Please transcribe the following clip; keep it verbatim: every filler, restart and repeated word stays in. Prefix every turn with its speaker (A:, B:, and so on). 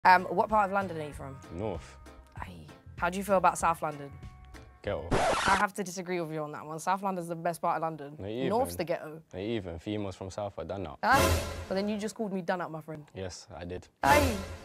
A: Um, what part of London are you from?
B: North.
A: Aye. How do you feel about South London?
B: Ghetto.
A: I have to disagree with you on that one. South London's the best part of London.
B: Not even.
A: North's the ghetto.
B: Not even. Females from South are done up.
A: Ah, but then you just called me done up, my friend.
B: Yes, I did.
A: Aye.